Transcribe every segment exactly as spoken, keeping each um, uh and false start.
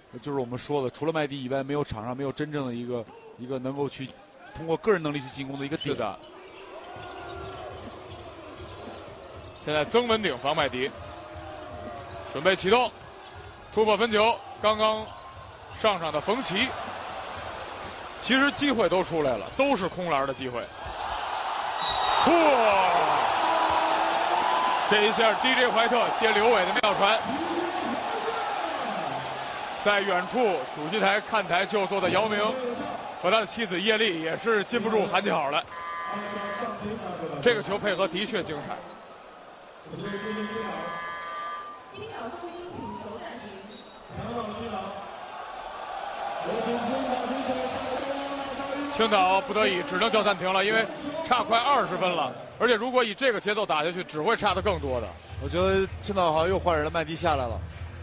就是我们说的，除了麦迪以外，没有场上没有真正的一个一个能够去通过个人能力去进攻的一个点。 是的。现在曾文鼎防麦迪，准备启动，突破分球，刚刚上场的冯奇，其实机会都出来了，都是空篮的机会。哇！这一下 D J 怀特接刘伟的妙传，在远处主席台看台就坐的姚明和他的妻子叶丽也是禁不住喊起好来。这个球配合的确精彩。青岛不得已只能叫暂停了，因为差快二十分了，而且如果以这个节奏打下去，只会差得更多的。 我觉得青岛好像又换人了，麦迪下来了。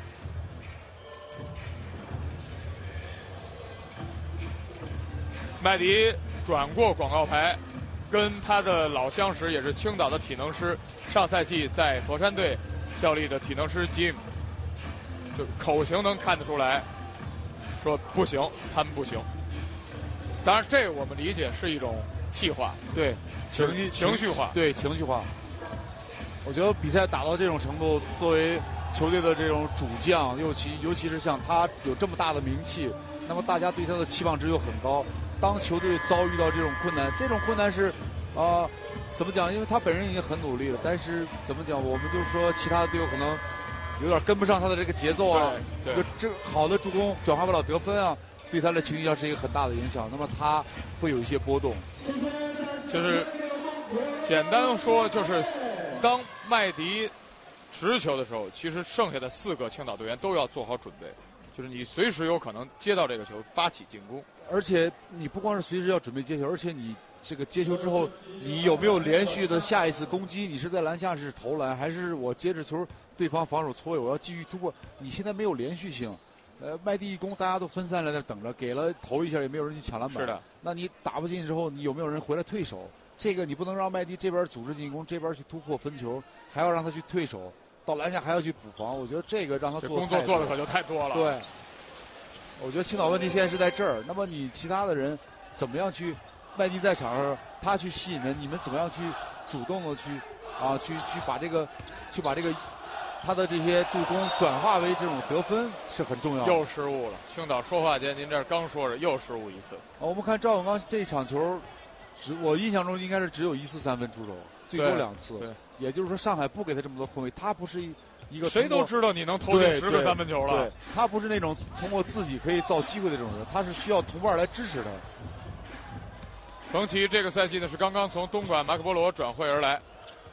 麦迪转过广告牌，跟他的老相识也是青岛的体能师，上赛季在佛山队效力的体能师 Jim， 就口型能看得出来，说不行，他们不行。当然，这个我们理解是一种气话， 对，情绪情绪化， 对情绪化。我觉得比赛打到这种程度，作为球队的这种主将，尤其尤其是像他有这么大的名气，那么大家对他的期望值又很高。当球队遭遇到这种困难，这种困难是，啊、呃，怎么讲？因为他本人已经很努力了，但是怎么讲？我们就说其他的队友可能有点跟不上他的这个节奏啊， 对，对这好的助攻转化不了得分啊，对他的情绪上是一个很大的影响。那么他会有一些波动。 就是简单说，就是当麦迪持球的时候，其实剩下的四个青岛队员都要做好准备，就是你随时有可能接到这个球发起进攻。 而且你不光是随时要准备接球，而且你这个接球之后，你有没有连续的下一次攻击？你是在篮下是投篮，还是我接着球对方防守错位，我要继续突破？你现在没有连续性。呃，麦迪一攻，大家都分散在那等着，给了投一下也没有人去抢篮板。 是的。 那你打不进之后，你有没有人回来退守？这个你不能让麦迪这边组织进攻，这边去突破分球，还要让他去退守，到篮下还要去补防。我觉得这个让他做工作做的可就太多了。 对。我觉得青岛问题现在是在这儿。那么你其他的人怎么样去？麦迪在场上，他去吸引人，你们怎么样去主动的去啊去去把这个去把这个他的这些助攻转化为这种得分是很重要的。 又失误了，青岛说话间，您这刚说着又失误一次。 啊，我们看赵永刚这场球，只我印象中应该是只有一次三分出手，最多两次。 对， 也就是说上海不给他这么多空位，他不是一。一个谁都知道你能投进十个三分球了。 对，他不是那种通过自己可以造机会的这种人，他是需要同伴来支持他。 冯奇这个赛季呢是刚刚从东莞马可波罗转会而来。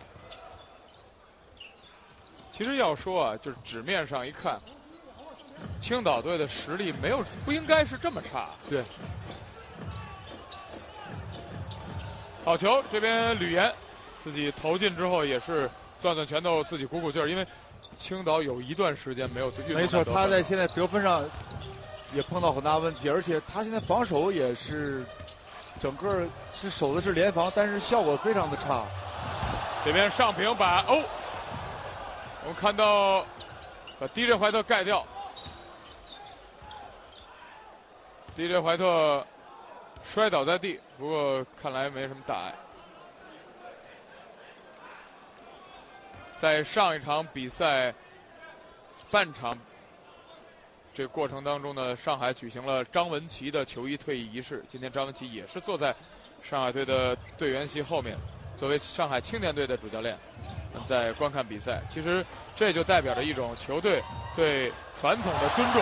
其实要说啊，就是纸面上一看，青岛队的实力没有不应该是这么差。 对。 好球，这边吕岩自己投进之后也是攥攥拳头，自己鼓鼓劲儿，因为。青岛有一段时间没有运动。 没错，他在现在得分上也碰到很大问题，而且他现在防守也是整个是守的是联防，但是效果非常的差。 这边上平把哦，我们看到把 D J 怀特盖掉 ，D J 怀特摔倒在地，不过看来没什么大碍。在上一场比赛半场这个过程当中呢，上海举行了张文琪的球衣退役仪式。今天张文琪也是坐在上海队的队员席后面，作为上海青年队的主教练，在观看比赛。其实这就代表着一种球队对传统的尊重。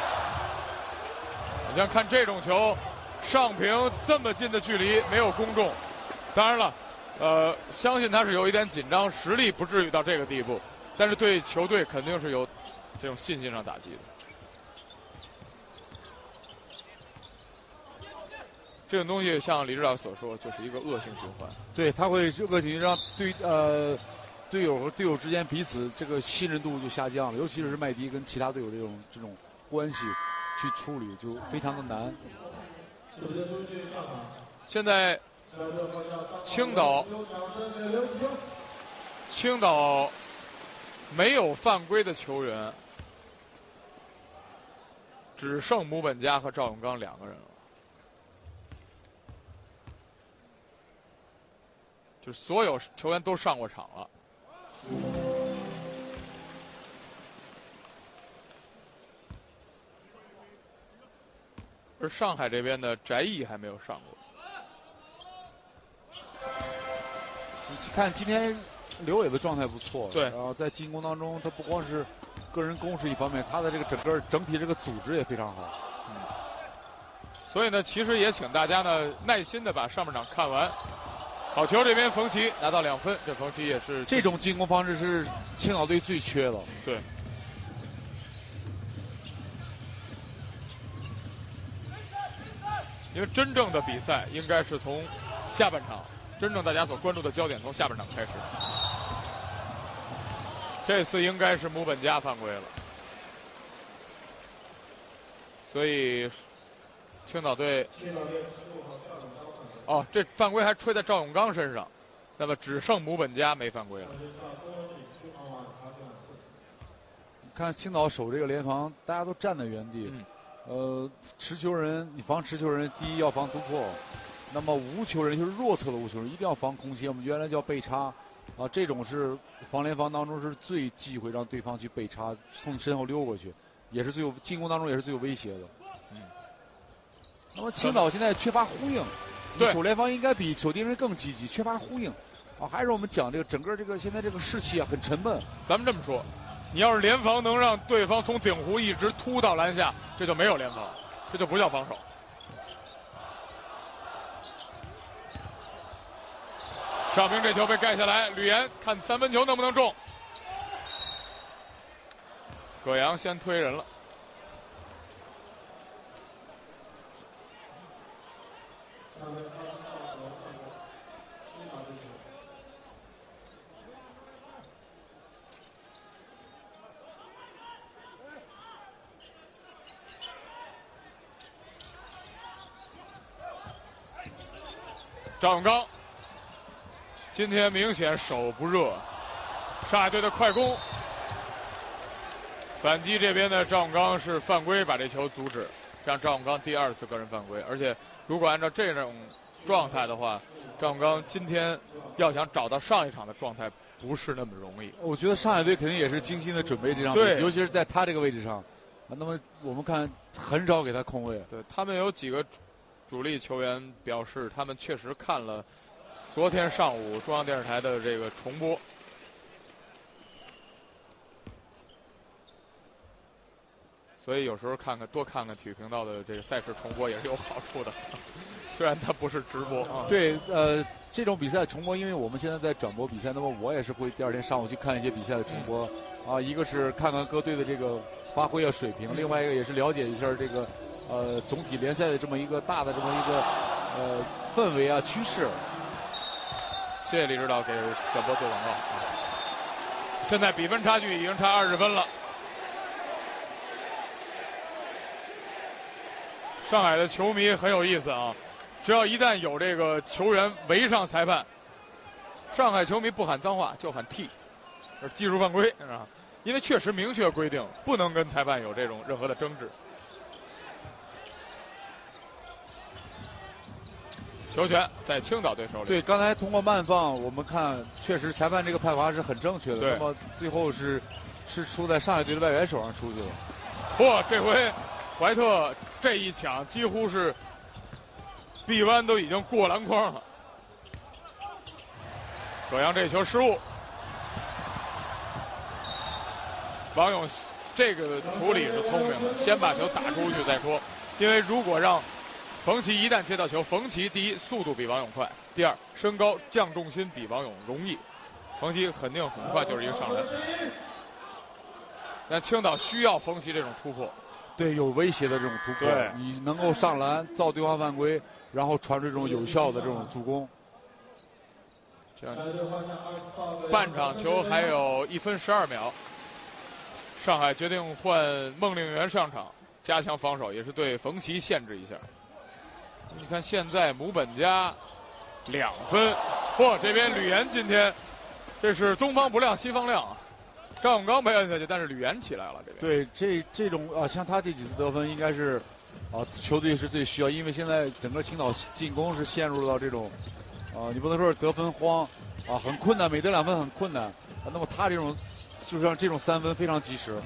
你像看这种球，上平这么近的距离没有攻中，当然了。呃，相信他是有一点紧张，实力不至于到这个地步，但是对球队肯定是有这种信心上打击的。这种东西像李指导所说，就是一个恶性循环。 对，他会恶性让队呃队友和队友之间彼此这个信任度就下降了，尤其是麦迪跟其他队友这种这种关系去处理就非常的难。 现在。青岛，青岛没有犯规的球员， 只剩姆本佳和赵永刚两个人了。就是所有球员都上过场了。而上海这边的翟毅还没有上过。 你看今天刘伟的状态不错， 对， 然后在进攻当中，他不光是个人攻势一方面，他的这个整个整体这个组织也非常好。 嗯，所以呢，其实也请大家呢耐心的把上半场看完。好球，这边冯奇拿到两分，这冯奇也是这种进攻方式是青岛队最缺的。 对。因为真正的比赛应该是从下半场，真正大家所关注的焦点从下半场开始。这次应该是姆本佳犯规了，所以青岛队，哦，这犯规还吹在赵永刚身上，那么只剩姆本佳没犯规了。 看青岛守这个联防，大家都站在原地。嗯呃，持球人，你防持球人，第一要防突破，那么无球人就是弱侧的无球人，一定要防空切，我们原来叫背插，啊，这种是防联防当中是最忌讳让对方去背插，从身后溜过去，也是最有进攻当中也是最有威胁的。嗯。那么青岛现在缺乏呼应， 对， 守联防应该比守敌人更积极，缺乏呼应，啊，还是我们讲这个整个这个现在这个士气啊很沉闷。 咱们这么说。你要是联防能让对方从顶弧一直突到篮下，这就没有联防，这就不叫防守。上平这球被盖下来，吕岩看三分球能不能中。葛阳先推人了。赵永刚今天明显手不热，上海队的快攻反击这边的赵永刚是犯规把这球阻止，这样赵永刚第二次个人犯规，而且如果按照这种状态的话，赵永刚今天要想找到上一场的状态不是那么容易。 我觉得上海队肯定也是精心的准备这场比赛，尤其是在他这个位置上，那么我们看很少给他空位。 对，他们有几个主力球员表示，他们确实看了昨天上午中央电视台的这个重播。所以有时候看看多看看体育频道的这个赛事重播也是有好处的，虽然它不是直播啊。 对，呃，这种比赛重播，因为我们现在在转播比赛，那么我也是会第二天上午去看一些比赛的重播，啊，一个是看看各队的这个发挥啊水平，另外一个也是了解一下这个。呃，总体联赛的这么一个大的这么一个呃氛围啊趋势。 谢谢李指导给转播做广告啊。现在比分差距已经差二十分了。上海的球迷很有意思啊，只要一旦有这个球员围上裁判，上海球迷不喊脏话就喊踢，这是技术犯规啊，因为确实明确规定不能跟裁判有这种任何的争执。球权在青岛队手里。 对，刚才通过慢放，我们看确实裁判这个判罚是很正确的。那么最后是是出在上海队的外援手上出去了。 哇，这回怀特这一抢几乎是臂弯都已经过篮筐了。葛阳这球失误，王勇这个处理是聪明的，先把球打出去再说，因为如果让冯奇一旦接到球，冯奇第一速度比王勇快，第二身高降重心比王勇容易，冯奇肯定很快就是一个上篮。但青岛需要冯奇这种突破， 对，有威胁的这种突破，你能够上篮造对方犯规，然后传出这种有效的这种助攻。 这样，半场球还有一分十二秒，上海决定换孟令元上场，加强防守，也是对冯奇限制一下。你看现在姆本佳两分，嚯、哦，这边吕岩今天这是东方不亮西方亮啊， 赵永刚被摁下去，但是吕岩起来了。这边对这这种啊，像他这几次得分，应该是啊球队是最需要，因为现在整个青岛进攻是陷入到这种啊，你不能说是得分荒啊，很困难，每得两分很困难。啊、那么他这种就是让这种三分非常及时。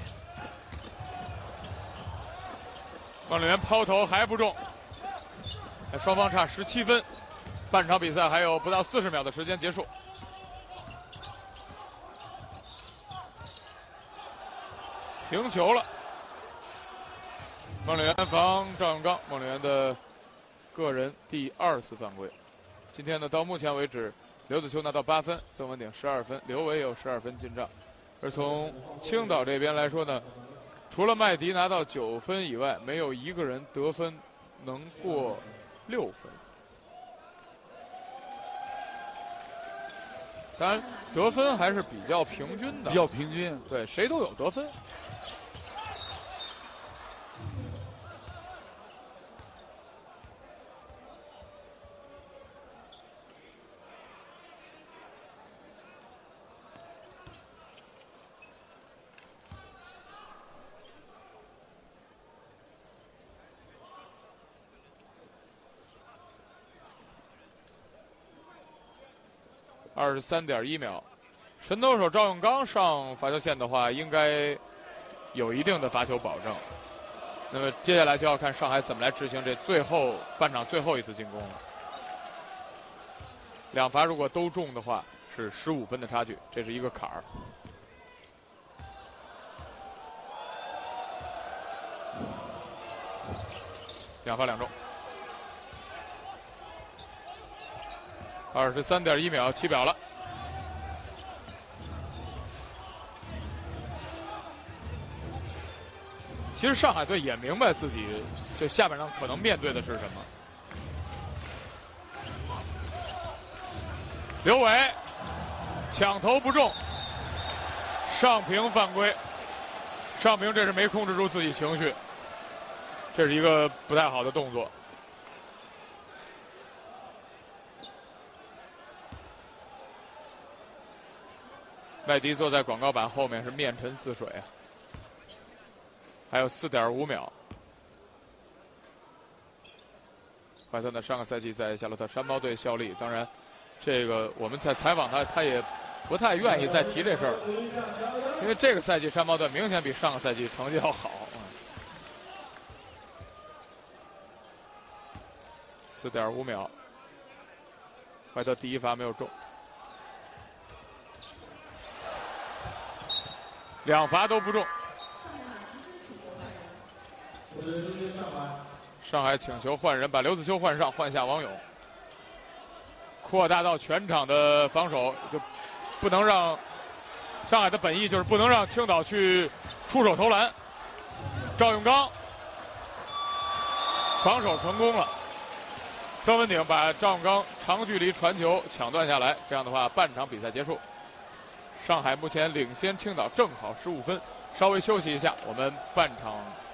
孟岭源抛投还不中，双方差十七分，半场比赛还有不到四十秒的时间结束。停球了，孟岭源防赵永刚，孟岭源的个人第二次犯规。今天呢，到目前为止，刘子秋拿到八分，曾文鼎十二分，刘伟有十二分进账。而从青岛这边来说呢，除了麦迪拿到九分以外，没有一个人得分能过六分。当然，得分还是比较平均的， 比较平均， 对，谁都有得分。二十三点一秒，神投手赵永刚上罚球线的话，应该有一定的罚球保证。那么接下来就要看上海怎么来执行这最后半场最后一次进攻了。两罚如果都中的话，是十五分的差距，这是一个坎儿。两罚两中。二十三点一秒起表了，其实上海队也明白自己就下半场可能面对的是什么。刘伟抢投不中，尚平犯规，尚平这是没控制住自己情绪，这是一个不太好的动作。麦迪坐在广告板后面是面沉似水啊，还有四点五秒。怀特呢，上个赛季在夏洛特山猫队效力，当然，这个我们在采访他，他也不太愿意再提这事儿，因为这个赛季山猫队明显比上个赛季成绩要好。四点五秒，怀特第一罚没有中。两罚都不中，上海请求换人，把刘子秋换上，换下王勇，扩大到全场的防守，就不能让上海的本意就是不能让青岛去出手投篮。赵永刚防守成功了，曾文鼎把赵永刚长距离传球抢断下来，这样的话半场比赛结束。上海目前领先青岛正好十五分，稍微休息一下，我们半场